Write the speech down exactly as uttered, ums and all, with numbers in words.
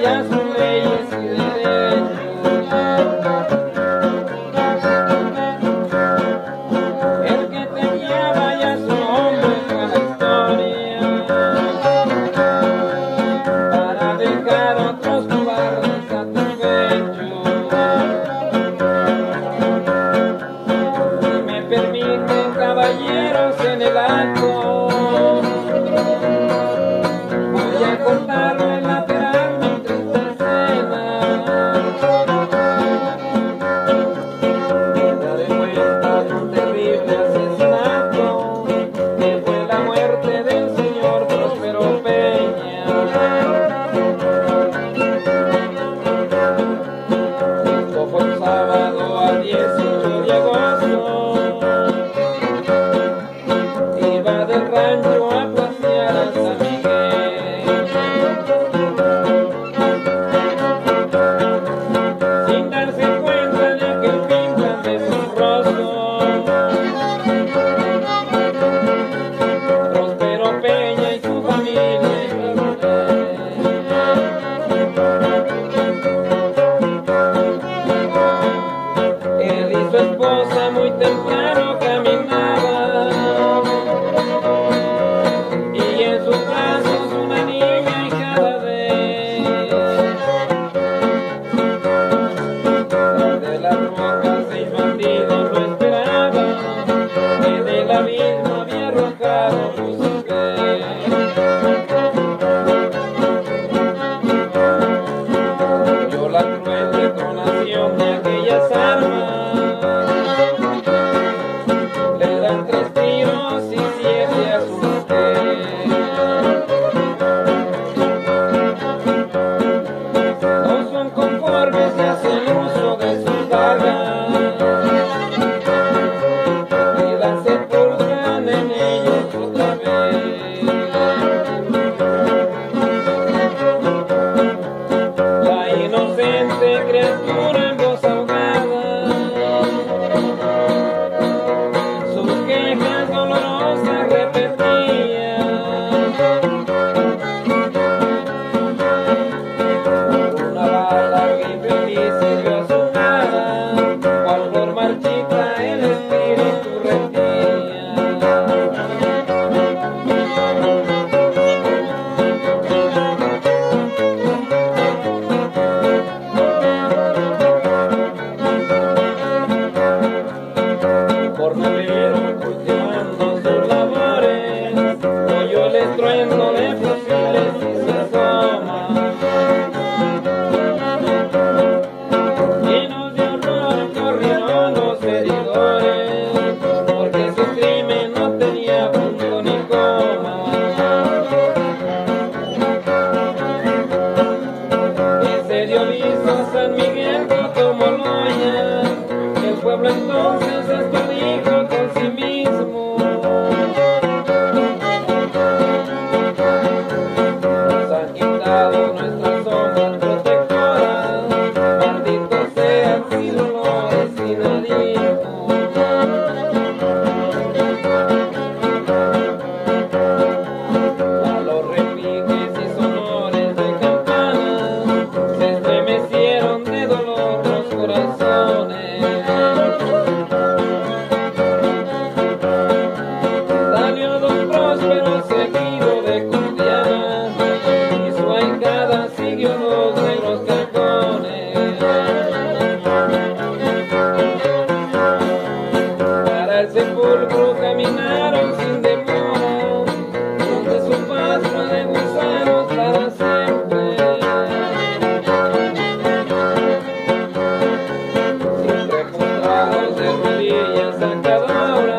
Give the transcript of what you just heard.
ya son leyes y derechos. El que te lleva ya su nombre fue la historia, para dejar otros cobardes a tu pecho. Si me permiten, caballeros, en el acto voy a contarle lateral mi triste escena. Me daré cuenta de un terrible asesinato que fue la muerte del señor Próspero Peña. Esto fue un sábado a dieciocho de agosto. Iba del rancho a pasear a San Miguel, sin darse cuenta de que el pintan de su rostro Próspero Peña y su familia. Él y su esposa muy temprano caminaban, y en sus brazos una niña hijada de él. Desde las rocas seis bandidos lo esperaban, que del abismo había arrojado Lucifer. Oyó la cruel detonación de aquellas armas, le dan tres tiros y siete a su mujer. No son conformes y hacen uso de sus dagas, y la sepultan en ellos otra vez. La inocente criatura en voz ahogada, sus quejas dolorosas repetía. Una bala que infeliz sirvió a su cara, cual flor marchita el espíritu rendía. Por no ver cultivando sus labores, oyó el estruendo de fusiles y se asoma. Llenos de horror corrieron los heridos, porque su crimen no tenía punto ni coma. Que se dio aviso a San Miguel Coto Moloya, que el pueblo entonces esto dijo con sí mismo: nos han quitado nuestras sombras protectoras, malditos sean sin dolores sin ánimo. A los repiques y sonores de campanas se estremecieron de dolor los corazones. Salió don Próspero seguido de Cordiana, y su ahijada siguió los negros calcones. Para el sepulcro caminaron sin demora, donde su paz fue de gusanos para siempre. Siempre postrados de rodillas a cada hora,